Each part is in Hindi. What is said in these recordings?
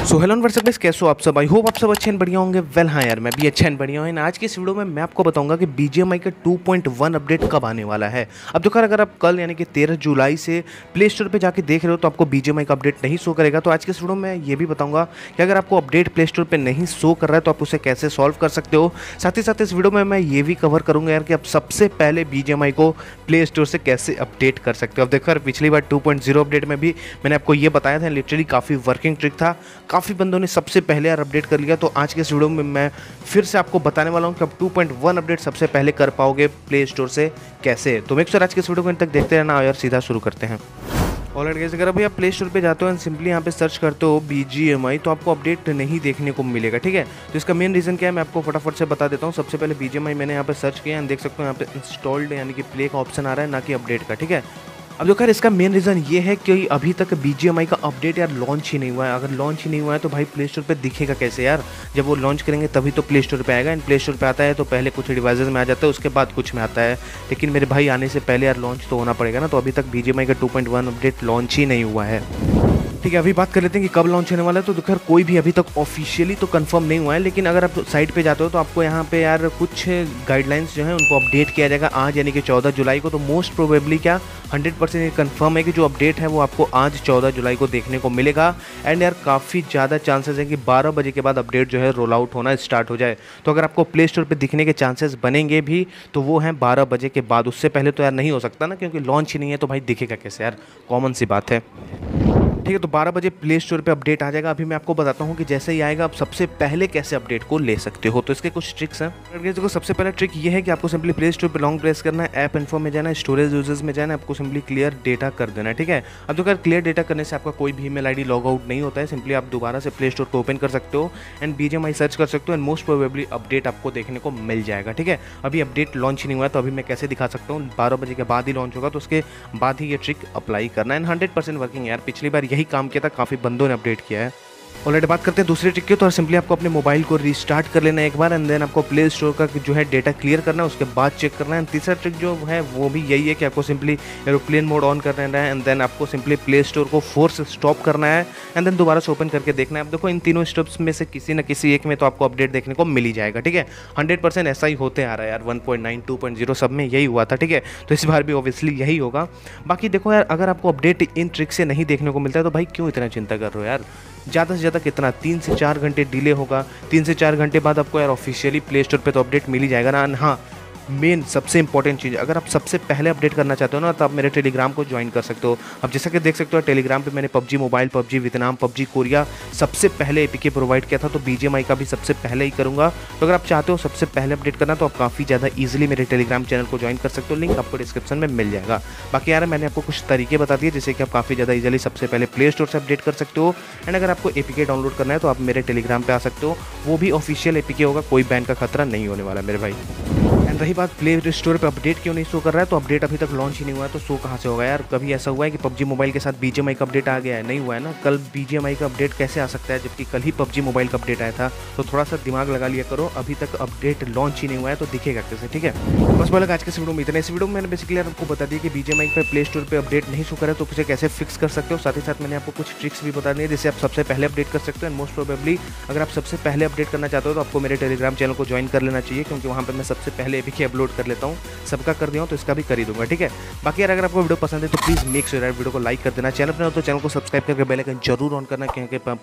सो हेलो व्हाट्सअप गाइस, कैसे हो आप सब। आई होप आप सब अच्छे एंड बढ़िया होंगे। वेल हाँ यार, मैं भी अच्छा एंड बढ़िया हूँ। आज की इस वीडियो में मैं आपको बताऊंगा कि BGMI का 2.1 अपडेट कब आने वाला है। अब देखो, अगर आप कल यानी कि 13 जुलाई से प्ले स्टोर पर जाके देख रहे हो तो आपको BGMI का अपडेट नहीं शो करेगा। तो आज की इस वीडियो में ये भी बताऊंगा कि अगर आपको अपडेट प्ले स्टोर पर नहीं शो कर रहा है तो आप उसे कैसे सॉल्व कर सकते हो। साथ ही साथ इस वीडियो में मैं ये भी कवर करूंगा यार कि आप सबसे पहले BGMI को प्ले स्टोर से कैसे अपडेट कर सकते हो। अब देखो यार, पिछली बार 2.0 अपडेट में भी मैंने आपको ये बताया था, लिटरली काफ़ी वर्किंग ट्रिक था, काफ़ी बंदों ने सबसे पहले यार अपडेट कर लिया। तो आज के इस वीडियो में मैं फिर से आपको बताने वाला हूं कि आप 2.1 अपडेट सबसे पहले कर पाओगे प्ले स्टोर से कैसे। तो मेक श्योर आज के इस वीडियो को अंत तक देखते रहना। यार सीधा शुरू करते हैं। ऑलराइट गाइस, अगर अभी आप प्ले स्टोर पे जाते हो एंड सिंपली यहाँ पे सर्च करते हो BGMI तो आपको अपडेट नहीं देखने को मिलेगा, ठीक है। तो इसका मेन रीज़न क्या है मैं आपको फटाफट से बता देता हूँ। सबसे पहले BGMI मैंने यहाँ पे सर्च किया एंड देख सकते हो यहाँ पे इंस्टॉल्ड यानी कि प्ले का ऑप्शन आ रहा है, ना कि अपडेट का, ठीक है। अब जो खैर इसका मेन रीज़न ये है कि अभी तक BGMI का अपडेट यार लॉन्च ही नहीं हुआ है। अगर लॉन्च ही नहीं हुआ है तो भाई प्ले स्टोर पे दिखेगा कैसे यार। जब वो लॉन्च करेंगे तभी तो प्ले स्टोर पे आएगा। एंड प्ले स्टोर पे आता है तो पहले कुछ डिवाइसेस में आ जाता है, उसके बाद कुछ में आता है। लेकिन मेरे भाई आने से पहले यार लॉन्च तो होना पड़ेगा ना। तो अभी तक BGMI का 2.1 अपडेट लॉन्च ही नहीं हुआ है, ठीक है। अभी बात कर लेते हैं कि कब लॉन्च होने वाला है। तो खैर कोई भी अभी तक ऑफिशियली तो कंफर्म नहीं हुआ है, लेकिन अगर आप साइट पे जाते हो तो आपको यहाँ पे यार कुछ गाइडलाइंस जो है उनको अपडेट किया जाएगा आज यानी कि 14 जुलाई को। तो मोस्ट प्रोबेबली क्या 100% ये कंफर्म है कि जो अपडेट है वो आपको आज 14 जुलाई को देखने को मिलेगा। एंड यार काफ़ी ज़्यादा चांसेस है कि 12 बजे के बाद अपडेट जो है रोल आउट होना स्टार्ट हो जाए। तो अगर आपको प्ले स्टोर पर दिखने के चांसेस बनेंगे भी तो वो हैं 12 बजे के बाद। उससे पहले तो यार नहीं हो सकता ना, क्योंकि लॉन्च ही नहीं है तो भाई दिखेगा कैसे यार, कॉमन सी बात है, ठीक है। तो 12 बजे प्ले स्टोर पे अपडेट आ जाएगा। अभी मैं आपको बताता हूँ कि जैसे ही आएगा आप सबसे पहले कैसे अपडेट को ले सकते हो। तो इसके कुछ ट्रिक्स हैं। देखो, सबसे पहला ट्रिक ये है कि आपको सिंपली प्ले स्टोर पे लॉन्ग प्रेस करना है, ऐप इन्फो में जाना है, स्टोरेज यूजर्स में जाना है, आपको सिंपली क्लियर डेटा कर देना है, ठीक है। अब तो क्लियर डेटा करने से आपका कोई भी ईमेल आईडी लॉग आउट नहीं होता है। सिंपली आप दोबारा से प्ले स्टोर को ओपन कर सकते हो एंड BGMI सर्च कर सकते हो एंड मोस्ट प्रोबेबली अपडेट आपको देखने को मिल जाएगा, ठीक है। अभी अपडेट लॉन्च नहीं हुआ है तो अभी मैं कैसे दिखा सकता हूँ। 12 बजे के बाद ही लॉन्च होगा तो उसके बाद ही ये ट्रिक अप्लाई करना है। 100% वर्किंग यार, पिछली बार यही काम किया था, काफ़ी बंदों ने अपडेट किया है। ऑलरेडी बात करते हैं दूसरी ट्रिक की। तो सिंपली आपको अपने मोबाइल को रीस्टार्ट कर लेना है एक बार एंड देन आपको प्ले स्टोर का जो है डेटा क्लियर करना है, उसके बाद चेक करना है। तीसरा ट्रिक जो है वो भी यही है कि आपको सिंपली एरोप्लेन मोड ऑन कर लेना है एंड देन आपको सिंपली प्ले स्टोर को फोर्स स्टॉप करना है एंड देन दोबारा से ओपन करके देखना है। अब देखो, इन तीनों स्टेप्स में से किसी न किसी एक में तो आपको अपडेट देखने को मिल ही जाएगा, ठीक है। 100% ऐसा ही होते आ रहा है यार। 1.9 2.0 सब में यही हुआ था, ठीक है। तो इस बार भी ऑब्वियसली यही होगा। बाकी देखो यार, अगर आपको अपडेट इन ट्रिक से नहीं देखने को मिलता है तो भाई क्यों इतना चिंता कर रहे हो यार। ज़्यादा से ज़्यादा कितना 3 से 4 घंटे डिले होगा। 3 से 4 घंटे बाद आपको यार ऑफिशियली प्ले स्टोर पे तो अपडेट मिल ही जाएगा ना। हाँ, मेन सबसे इंपॉर्टेंट चीज़, अगर आप सबसे पहले अपडेट करना चाहते हो ना तो आप मेरे टेलीग्राम को ज्वाइन कर सकते हो। अब जैसा कि देख सकते हो टेलीग्राम पे मैंने PUBG mobile, PUBG Vietnam, PUBG Korea सबसे पहले APK प्रोवाइड किया था, तो BGMI का भी सबसे पहले ही करूँगा। तो अगर आप चाहते हो सबसे पहले अपडेट करना तो आप काफ़ी ज़्यादा ईजिली मेरे टेलीग्राम चैनल को ज्वाइन कर सकते हो। लिंक आपको डिस्क्रिप्शन में मिल जाएगा। बाकी यार मैंने आपको कुछ तरीके बता दिए जिससे कि आप काफ़ी ज़्यादा ईजिली सबसे पहले प्ले स्टोर से अपडेट कर सकते हो। एंड अगर आपको APK डाउनलोड करना है तो आप मेरे टेलीग्राम पर आ सकते हो, वो भी ऑफिशियल APK होगा, कोई बैन का खतरा नहीं होने वाला मेरे भाई। एंड रही बात प्ले स्टोर पे अपडेट क्यों नहीं शो कर रहा है, तो अपडेट अभी तक लॉन्च ही नहीं हुआ है तो शो कहाँ से होगा यार। कभी ऐसा हुआ है कि PUBG मोबाइल के साथ BGMI का अपडेट आ गया है? नहीं हुआ है ना। कल BGMI का अपडेट कैसे आ सकता है जबकि कल ही PUBG मोबाइल का अपडेट आया था। तो थोड़ा सा दिमाग लगा लिया करो, अभी तक अपडेट लॉन्च ही नहीं हुआ है तो दिखेगा कैसे, ठीक है। बस बोला आज के वीडियो में इतना। इस वीडियो में मैंने बेसिकली आपको बता दिया कि BGMI पे प्ले स्टोर पर अपडेट नहीं शो करे तो उसे कैसे फिक्स कर सकते हो। साथ ही साथ मैंने आपको कुछ ट्रिक्स भी बता दी जिससे आप सबसे पहले अपडेट कर सकते हो। एंड मोस्ट प्रोबेबली अगर आप सबसे पहले अपडेट करना चाहते हो तो आपको मेरे टेलीग्राम चैनल को ज्वाइन कर लेना चाहिए, क्योंकि वहाँ पर मैं सबसे पहले APK अपलोड कर लेता हूँ। सबका कर दिया हूँ तो इसका भी कर ही दूंगा, ठीक है। बाकी यार अगर आपको वीडियो पसंद है तो प्लीज़ मेक श्योर यार वीडियो को लाइक कर देना। चैनल पर हो तो चैनल को सब्सक्राइब करके बेल आइकन जरूर ऑन करना,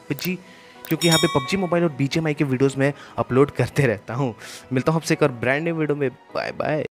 क्योंकि यहाँ पे PUBG मोबाइल और BGMI के वीडियोस में अपलोड करते रहता हूँ। मिलता हूँ आपसे एक और ब्रांड न्यू वीडियो में। Bye bye.